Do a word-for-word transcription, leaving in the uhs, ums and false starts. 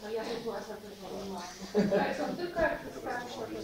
No ja nie była za to. Tak, są tylko jak wystarczy.